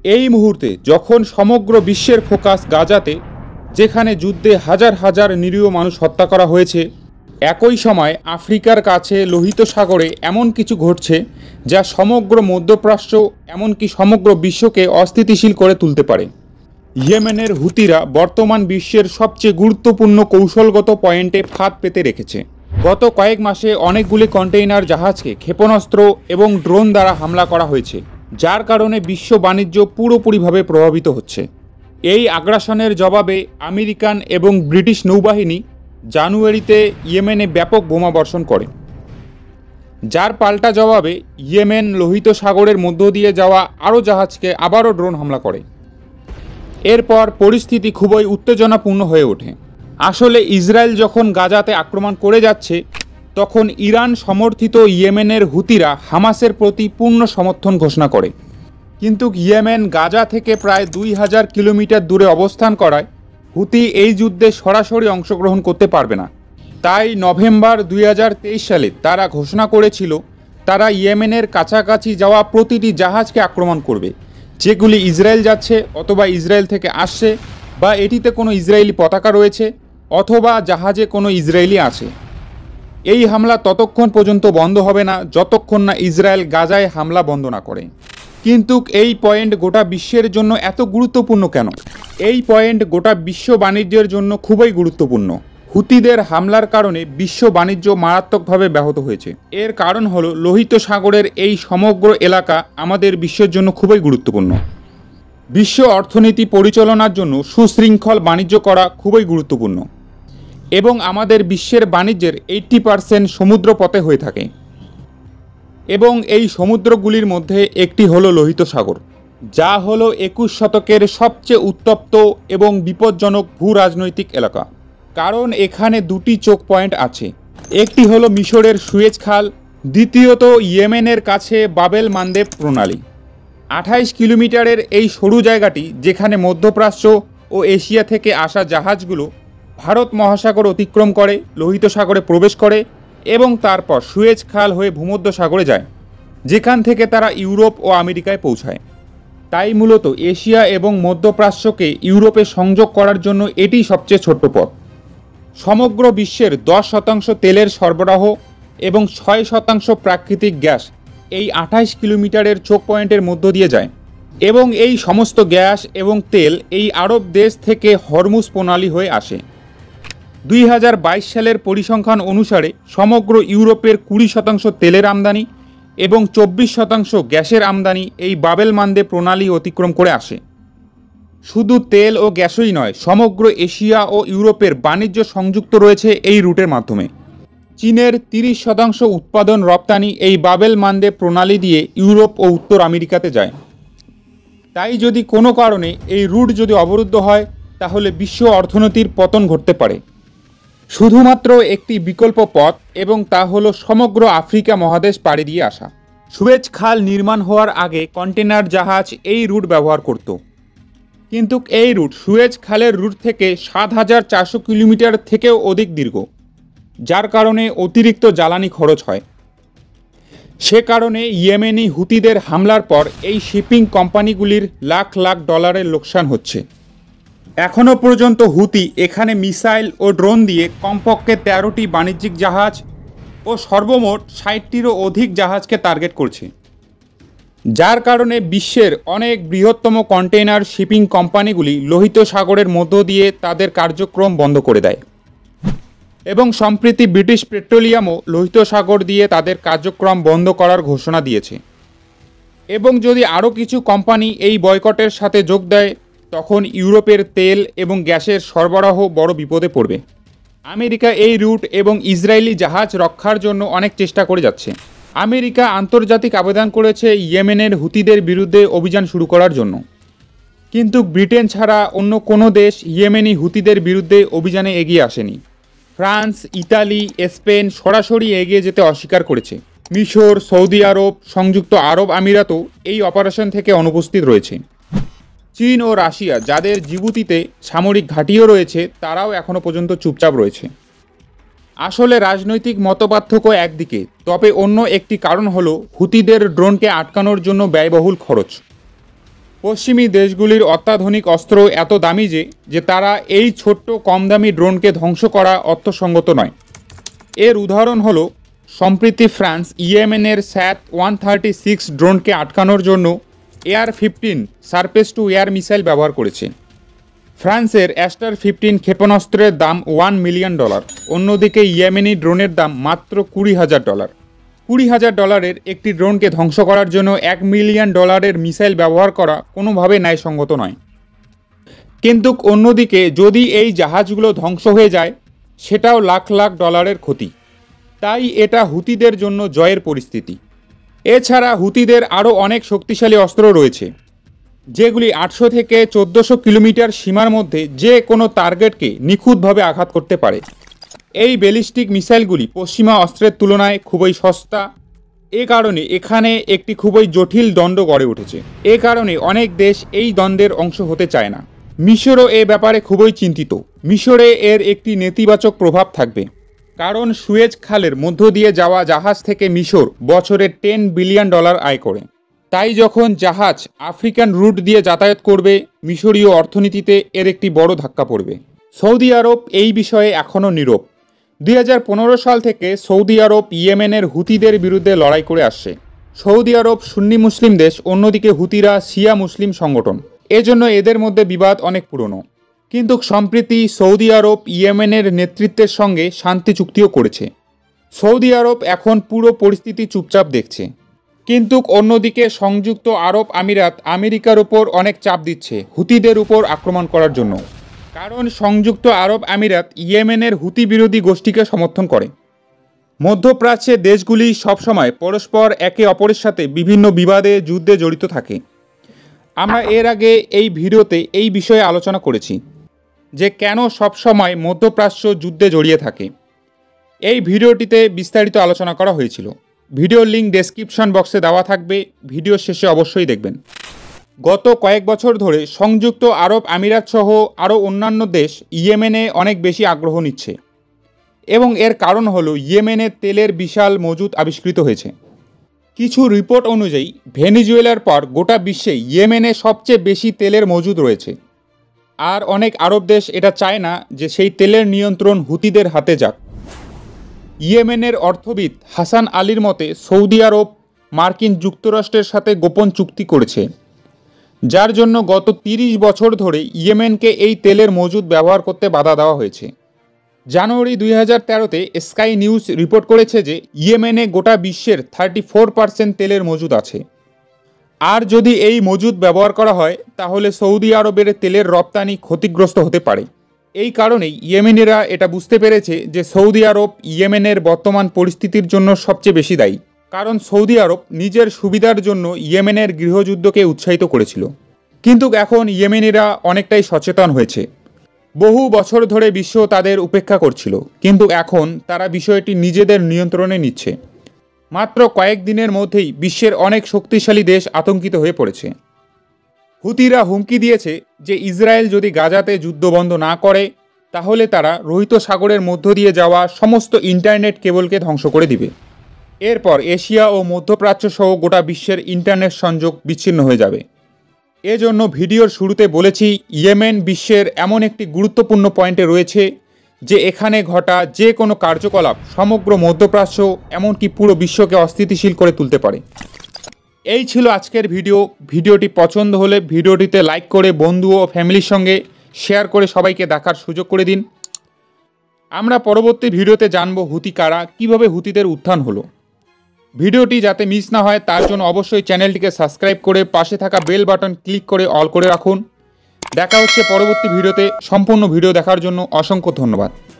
এই মুহূর্তে যখন সমগ্র বিশ্বের ফোকাস গাজাতে, যেখানে যুদ্ধে হাজার হাজার নিরীহ মানুষ হত্যা করা হয়েছে, একই সময় আফ্রিকার কাছে লোহিত সাগরে এমন কিছু ঘটছে যা সমগ্র মধ্যপ্রাচ্য এমনকি সমগ্র বিশ্বকে অস্থিতিশীল করে তুলতে পারে। ইয়েমেনের হুতিরা বর্তমান বিশ্বের সবচেয়ে গুরুত্বপূর্ণ কৌশলগত পয়েন্টে ফাঁদ পেতে রেখেছে। গত কয়েক মাসে অনেকগুলি কন্টেইনার জাহাজকে ক্ষেপণাস্ত্র এবং ড্রোন দ্বারা হামলা করা হয়েছে, যার কারণে বিশ্ব বাণিজ্য পুরোপুরিভাবে প্রভাবিত হচ্ছে। এই আগ্রাসনের জবাবে আমেরিকান এবং ব্রিটিশ নৌবাহিনী জানুয়ারিতে ইয়েমেনে ব্যাপক বোমাবর্ষণ করে, যার পাল্টা জবাবে ইয়েমেন লোহিত সাগরের মধ্য দিয়ে যাওয়া আরও জাহাজকে আবারও ড্রোন হামলা করে। এরপর পরিস্থিতি খুবই উত্তেজনাপূর্ণ হয়ে ওঠে। আসলে ইসরায়েল যখন গাজাতে আক্রমণ করে যাচ্ছে, তখন ইরান সমর্থিত ইয়েমেনের হুতিরা হামাসের প্রতি পূর্ণ সমর্থন ঘোষণা করে। কিন্তু ইয়েমেন গাজা থেকে প্রায় 2000 কিলোমিটার দূরে অবস্থান করায় হুতি এই যুদ্ধে সরাসরি অংশগ্রহণ করতে পারবে না। তাই নভেম্বর 2023 সালে তারা ঘোষণা করেছিল তারা ইয়েমেনের কাছাকাছি যাওয়া প্রতিটি জাহাজকে আক্রমণ করবে, যেগুলি ইসরায়েল যাচ্ছে অথবা ইসরায়েল থেকে আসছে, বা এটিতে কোনো ইসরায়েলি পতাকা রয়েছে অথবা জাহাজে কোনো ইসরায়েলি আছে। এই হামলা ততক্ষণ পর্যন্ত বন্ধ হবে না যতক্ষণ না ইসরায়েল গাজায় হামলা বন্ধ না করে। কিন্তু এই পয়েন্ট গোটা বিশ্বের জন্য এত গুরুত্বপূর্ণ কেন? এই পয়েন্ট গোটা বিশ্ব বাণিজ্যের জন্য খুবই গুরুত্বপূর্ণ। হুতিদের হামলার কারণে বিশ্ব বাণিজ্য মারাত্মকভাবে ব্যাহত হয়েছে। এর কারণ হলো লোহিত সাগরের এই সমগ্র এলাকা আমাদের বিশ্বের জন্য খুবই গুরুত্বপূর্ণ। বিশ্ব অর্থনীতি পরিচালনার জন্য সুশৃঙ্খল বাণিজ্য করা খুবই গুরুত্বপূর্ণ, এবং আমাদের বিশ্বের বাণিজ্যের 80% সমুদ্র পথে হয়ে থাকে, এবং এই সমুদ্রগুলির মধ্যে একটি হলো লোহিত সাগর, যা হলো 21 শতকের সবচেয়ে উত্তপ্ত এবং বিপজ্জনক ভূ রাজনৈতিক এলাকা। কারণ এখানে দুটি চোখ পয়েন্ট আছে, একটি হলো মিশরের সুয়েজ খাল, দ্বিতীয়ত ইয়েমেনের কাছে বাবেল মান্দেব প্রণালী। 28 কিলোমিটারের এই সরু জায়গাটি, যেখানে মধ্যপ্রাচ্য ও এশিয়া থেকে আসা জাহাজগুলো ভারত মহাসাগর অতিক্রম করে লোহিত সাগরে প্রবেশ করে এবং তারপর সুয়েজ খাল হয়ে ভূমধ্য সাগরে যায়, যেখান থেকে তারা ইউরোপ ও আমেরিকায় পৌঁছায়। তাই মূলত এশিয়া এবং মধ্যপ্রাচ্যকে ইউরোপে সংযোগ করার জন্য এটি সবচেয়ে ছোট্ট পথ। সমগ্র বিশ্বের 10% তেলের সরবরাহ এবং 6% প্রাকৃতিক গ্যাস এই 28 কিলোমিটারের চোখ পয়েন্টের মধ্য দিয়ে যায়, এবং এই সমস্ত গ্যাস এবং তেল এই আরব দেশ থেকে হরমুজ প্রণালী হয়ে আসে। 2022 সালের পরিসংখ্যান অনুসারে সমগ্র ইউরোপের 20% তেলের আমদানি এবং 24% গ্যাসের আমদানি এই বাবেল মান্দেব প্রণালী অতিক্রম করে আসে। শুধু তেল ও গ্যাসই নয়, সমগ্র এশিয়া ও ইউরোপের বাণিজ্য সংযুক্ত রয়েছে এই রুটের মাধ্যমে। চীনের 30% উৎপাদন রপ্তানি এই বাবেল মান্দেব প্রণালী দিয়ে ইউরোপ ও উত্তর আমেরিকাতে যায়। তাই যদি কোনো কারণে এই রুট যদি অবরুদ্ধ হয়, তাহলে বিশ্ব অর্থনীতির পতন ঘটতে পারে। শুধুমাত্র একটি বিকল্প পথ, এবং তা হলো সমগ্র আফ্রিকা মহাদেশ পাড়ি দিয়ে আসা। সুয়েজ খাল নির্মাণ হওয়ার আগে কন্টেনার জাহাজ এই রুট ব্যবহার করত, কিন্তু এই রুট সুয়েজ খালের রুট থেকে 7400 কিলোমিটার থেকেও অধিক দীর্ঘ, যার কারণে অতিরিক্ত জ্বালানি খরচ হয়। সে কারণে ইয়েমেনি হুতিদের হামলার পর এই শিপিং কোম্পানিগুলির লাখ লাখ ডলারের লোকসান হচ্ছে। এখনও পর্যন্ত হুতি এখানে মিসাইল ও ড্রোন দিয়ে কমপক্ষে 13টি বাণিজ্যিক জাহাজ ও সর্বমোট 60টিরও অধিক জাহাজকে টার্গেট করছে, যার কারণে বিশ্বের অনেক বৃহত্তম কন্টেইনার শিপিং কোম্পানিগুলি লোহিত সাগরের মধ্য দিয়ে তাদের কার্যক্রম বন্ধ করে দেয়। এবং সম্প্রতি ব্রিটিশ পেট্রোলিয়ামও লোহিত সাগর দিয়ে তাদের কার্যক্রম বন্ধ করার ঘোষণা দিয়েছে। এবং যদি আরও কিছু কোম্পানি এই বয়কটের সাথে যোগ দেয়, তখন ইউরোপের তেল এবং গ্যাসের সরবরাহ বড় বিপদে পড়বে। আমেরিকা এই রুট এবং ইসরায়েলি জাহাজ রক্ষার জন্য অনেক চেষ্টা করে যাচ্ছে। আমেরিকা আন্তর্জাতিক আবেদন করেছে ইয়েমেনের হুতিদের বিরুদ্ধে অভিযান শুরু করার জন্য, কিন্তু ব্রিটেন ছাড়া অন্য কোনো দেশ ইয়েমেনি হুতিদের বিরুদ্ধে অভিযানে এগিয়ে আসেনি। ফ্রান্স, ইতালি, স্পেন সরাসরি এগিয়ে যেতে অস্বীকার করেছে। মিশর, সৌদি আরব, সংযুক্ত আরব আমিরাতও এই অপারেশন থেকে অনুপস্থিত রয়েছে। চীন ও রাশিয়া, যাদের জিবুতিতে সামরিক ঘাঁটিও রয়েছে, তারাও এখনও পর্যন্ত চুপচাপ রয়েছে। আসলে রাজনৈতিক মতপার্থক্য একদিকে, তবে অন্য একটি কারণ হলো হুতিদের ড্রোনকে আটকানোর জন্য ব্যয়বহুল খরচ। পশ্চিমী দেশগুলির অত্যাধুনিক অস্ত্র এত দামি যে তারা এই ছোট্ট কম দামি ড্রোনকে ধ্বংস করা অর্থসঙ্গত নয়। এর উদাহরণ হলো সম্প্রতি ফ্রান্স ইয়েমেনের SAT-136 ড্রোনকে আটকানোর জন্য AR-15 surface two air missile ব্যবহার করেছে। ফ্রান্সের অ্যাস্টার 15 ক্ষেপণাস্ত্রের দাম $1 মিলিয়ন। অন্যদিকে ইয়েমেনি ড্রোনের দাম মাত্র $20,000। $20,000 একটি ড্রোনকে ধ্বংস করার জন্য $1 মিলিয়ন মিসাইল ব্যবহার করা কোনোভাবে ন্যায়সঙ্গত নয়। কিন্তু অন্যদিকে যদি এই জাহাজগুলো ধ্বংস হয়ে যায় সেটাও লাখ লাখ ডলারের ক্ষতি। তাই এটা হুতিদের জন্য জয়ের পরিস্থিতি। এছাড়া হুতিদের আরও অনেক শক্তিশালী অস্ত্র রয়েছে যেগুলি 800 থেকে 1400 কিলোমিটার সীমার মধ্যে যে কোনো টার্গেটকে নিখুঁতভাবে আঘাত করতে পারে। এই ব্যালিস্টিক মিসাইলগুলি পশ্চিমা অস্ত্রের তুলনায় খুবই সস্তা। এ কারণে এখানে একটি খুবই জটিল দ্বন্দ্ব গড়ে উঠেছে। এ কারণে অনেক দেশ এই দ্বন্দ্বের অংশ হতে চায় না। মিশরও এ ব্যাপারে খুবই চিন্তিত। মিশরে এর একটি নেতিবাচক প্রভাব থাকবে, কারণ সুয়েজ খালের মধ্য দিয়ে যাওয়া জাহাজ থেকে মিশর বছরে $10 বিলিয়ন আয় করে। তাই যখন জাহাজ আফ্রিকান রুট দিয়ে যাতায়াত করবে, মিশরীয় অর্থনীতিতে এর একটি বড় ধাক্কা পড়বে। সৌদি আরব এই বিষয়ে এখনও নীরব। 2015 সাল থেকে সৌদি আরব ইয়েমেনের হুতিদের বিরুদ্ধে লড়াই করে আসছে। সৌদি আরব সুন্নি মুসলিম দেশ, অন্যদিকে হুতিরা শিয়া মুসলিম সংগঠন। এজন্য এদের মধ্যে বিবাদ অনেক পুরনো। কিন্তু সম্প্রতি সৌদি আরব ইয়েমেনের নেতৃত্বের সঙ্গে শান্তি চুক্তিও করেছে। সৌদি আরব এখন পুরো পরিস্থিতি চুপচাপ দেখছে। কিন্তু অন্যদিকে সংযুক্ত আরব আমিরাত আমেরিকার উপর অনেক চাপ দিচ্ছে হুতিদের উপর আক্রমণ করার জন্য। কারণ সংযুক্ত আরব আমিরাত ইয়েমেনের হুতি বিরোধী গোষ্ঠীকে সমর্থন করে। মধ্যপ্রাচ্যের দেশগুলি সবসময় পরস্পর একে অপরের সাথে বিভিন্ন বিবাদে যুদ্ধে জড়িত থাকে। আমরা এর আগে এই ভিডিওতে এই বিষয়ে আলোচনা করেছি যে কেন সবসময় মধ্যপ্রাচ্য যুদ্ধে জড়িয়ে থাকে। এই ভিডিওটিতে বিস্তারিত আলোচনা করা হয়েছিল। ভিডিওর লিঙ্ক ডেসক্রিপশন বক্সে দেওয়া থাকবে, ভিডিও শেষে অবশ্যই দেখবেন। গত কয়েক বছর ধরে সংযুক্ত আরব আমিরাত সহ আরও অন্যান্য দেশ ইয়েমেনে অনেক বেশি আগ্রহ নিচ্ছে এবং এর কারণ হলো ইয়েমেনে তেলের বিশাল মজুদ আবিষ্কৃত হয়েছে। কিছু রিপোর্ট অনুযায়ী ভেনেজুয়েলার পর গোটা বিশ্বে ইয়েমেনে সবচেয়ে বেশি তেলের মজুদ রয়েছে। আর অনেক আরব দেশ এটা চায় না যে সেই তেলের নিয়ন্ত্রণ হুতিদের হাতে যাক। ইয়েমেনের অর্থবিদ হাসান আলীর মতে সৌদি আরব মার্কিন যুক্তরাষ্ট্রের সাথে গোপন চুক্তি করেছে, যার জন্য গত 30 বছর ধরে ইয়েমেনকে এই তেলের মজুদ ব্যবহার করতে বাধা দেওয়া হয়েছে। জানুয়ারি 2013-তে স্কাই নিউজ রিপোর্ট করেছে যে ইয়েমেনে গোটা বিশ্বের 34% তেলের মজুদ আছে। আর যদি এই মজুদ ব্যবহার করা হয় তাহলে সৌদি আরবের তেলের রপ্তানি ক্ষতিগ্রস্ত হতে পারে। এই কারণেই ইয়েমেনিরা এটা বুঝতে পেরেছে যে সৌদি আরব ইয়েমেনের বর্তমান পরিস্থিতির জন্য সবচেয়ে বেশি দায়ী, কারণ সৌদি আরব নিজের সুবিধার জন্য ইয়েমেনের গৃহযুদ্ধকে উৎসাহিত করেছিল। কিন্তু এখন ইয়েমেনিরা অনেকটাই সচেতন হয়েছে। বহু বছর ধরে বিশ্ব তাদের উপেক্ষা করছিল, কিন্তু এখন তারা বিষয়টি নিজেদের নিয়ন্ত্রণে নিচ্ছে। মাত্র কয়েকদিনের মধ্যেই বিশ্বের অনেক শক্তিশালী দেশ আতঙ্কিত হয়ে পড়েছে। হুতিরা হুমকি দিয়েছে যে ইসরায়েল যদি গাজাতে যুদ্ধ বন্ধ না করে তাহলে তারা লোহিত সাগরের মধ্য দিয়ে যাওয়া সমস্ত ইন্টারনেট কেবলকে ধ্বংস করে দিবে। এরপর এশিয়া ও মধ্যপ্রাচ্য সহ গোটা বিশ্বের ইন্টারনেট সংযোগ বিচ্ছিন্ন হয়ে যাবে। এজন্য ভিডিওর শুরুতে বলেছি ইয়েমেন বিশ্বের এমন একটি গুরুত্বপূর্ণ পয়েন্টে রয়েছে যে এখানে ঘটা যে কোনো কার্যকলাপ সমগ্র মধ্যপ্রাচ্য এমনকি পুরো বিশ্বকে অস্থিতিশীল করে তুলতে পারে। এই ছিল আজকের ভিডিওটি পছন্দ হলে ভিডিওটিতে লাইক করে বন্ধু ও ফ্যামিলির সঙ্গে শেয়ার করে সবাইকে দেখার সুযোগ করে দিন। আমরা পরবর্তী ভিডিওতে জানব হুতি কারা, কীভাবে হুতিদের উত্থান হলো। ভিডিওটি যাতে মিস না হয় তার জন্য অবশ্যই চ্যানেলটিকে সাবস্ক্রাইব করে পাশে থাকা বেল বাটন ক্লিক করে অল করে রাখুন। দেখা হচ্ছে পরবর্তী ভিডিওতে। সম্পূর্ণ ভিডিও দেখার জন্য অসংখ্য ধন্যবাদ।